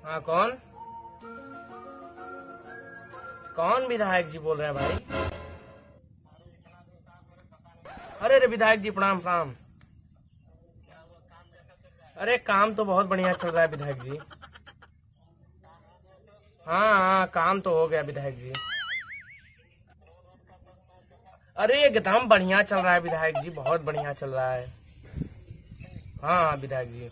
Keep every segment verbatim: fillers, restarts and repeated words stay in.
हाँ कौन कौन विधायक जी बोल रहे हैं भाई? अरे अरे विधायक जी प्रणाम प्रणाम। अरे काम तो बहुत बढ़िया चल रहा है विधायक जी। हाँ हाँ काम तो हो गया विधायक जी। अरे एकदम बढ़िया चल रहा है विधायक जी, बहुत बढ़िया चल रहा है। हाँ हाँ विधायक जी।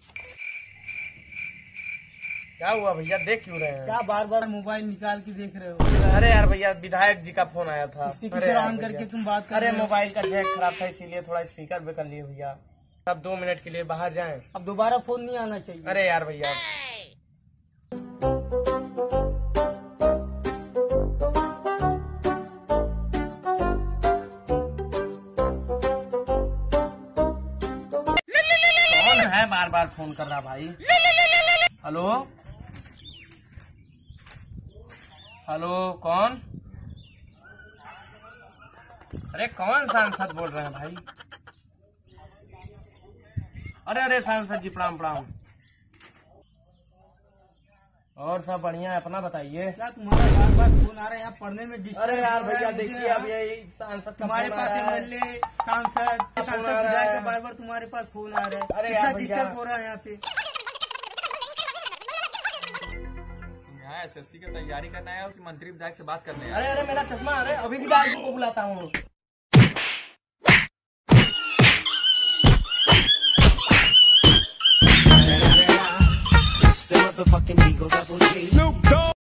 क्या हुआ भैया, देख क्यों रहे हैं? क्या बार बार मोबाइल निकाल के देख रहे हो? अरे यार भैया विधायक जी का फोन आया था। स्पीकर ऑन करके तुम बात कर अरे रहे हो। मोबाइल का जैक खराब था इसीलिए थोड़ा स्पीकर पे कर लिए भैया। अब दो मिनट के लिए बाहर जाएं। अब दोबारा फोन नहीं आना चाहिए। अरे यार भैया कौन है बार बार फोन कर रहा भाई? हेलो हेलो कौन? अरे कौन सांसद बोल रहे हैं भाई? अरे अरे सांसद जी प्रणाम प्रणाम। और सब बढ़िया है, अपना बताइए। क्या तुम्हारा बार बार फोन आ रहा है? यहाँ पढ़ने में डिस्टर्ब। अरे यार हो रहा भैया है मुझे देखिए यहाँ। अब यही सांसद तुम्हारे पास एमएलए सांसद सांसद आ रहा विधायक है। का बार बार तुम्हारे पास फोन आ रहा है। अरे कितना यार भैया। डिस्टर्ब हो रहा है यहाँ पे। यहाँ एसएससी की तैयारी करना है कि मंत्री विधायक से बात करने अरे अरे मेरा चश्मा, अरे अभी विधायक जी को बुलाता हूँ। The motherfucking Eagle Double G.